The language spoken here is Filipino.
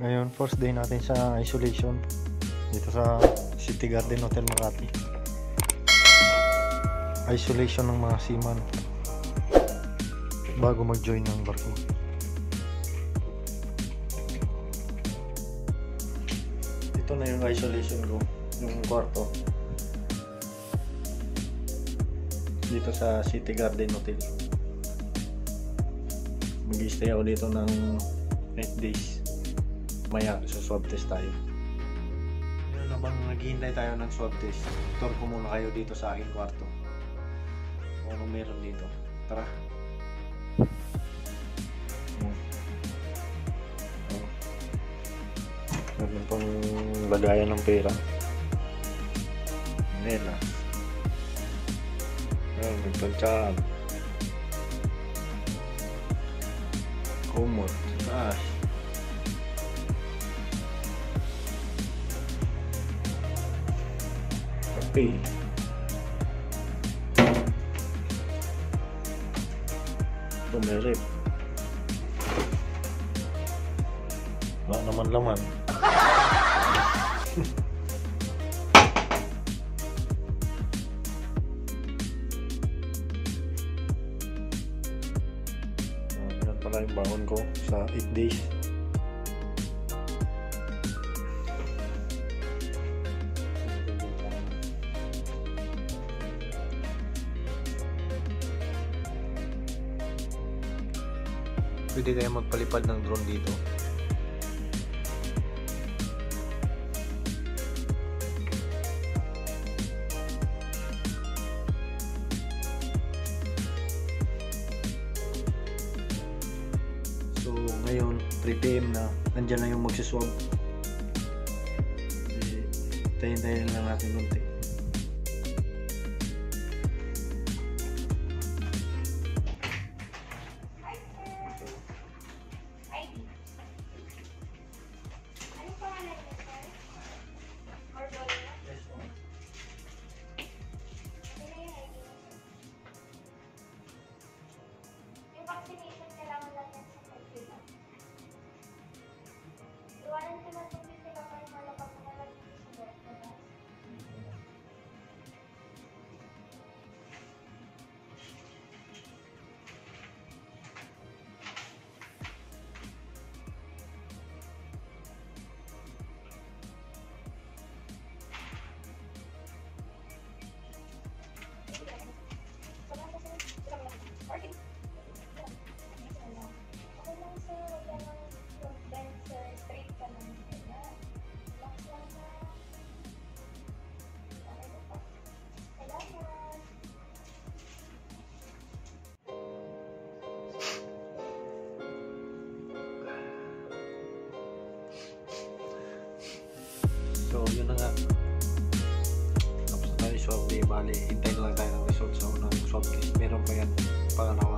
Ngayon, first day natin sa isolation dito sa City Garden Hotel Makati. Isolation ng mga seaman bago mag-join ng barko. Ito na yung isolation ko, yung kwarto dito sa City Garden Hotel. Mag-i-stay ako dito ng 8 days. Maya sa swab test tayo. Ano na bang naghihintay tayo ng swab test? Tour ko muna kayo dito sa aking kwarto. Ano meron dito? Tara. Meron pang lagayan ng pera. Nela. May pansyan. Kumot. Cash. Kape. Tumerit. Wala naman laman. Yan pala yung baon ko sa 8 days. Pwede kayo magpalipad ng drone dito. So ngayon 3 PM na, nandyan na yung magsiswab. Tayin-tayin lang natin konti. Vaccination kailangan lang yan sa pagkila. Iwanan ko na kung sila pa yung malapag na lang dito sa work. So yun na nga. Tapos na tayo swab day. Bali, hintayin lang tayo ng result sa unang swab test. Meron pa yan pangangawa.